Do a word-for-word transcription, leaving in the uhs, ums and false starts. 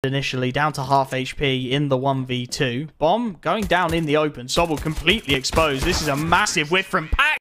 initially, down to half H P in the one v two. Bomb going down in the open. Sobble completely exposed. This is a massive whiff from Pack.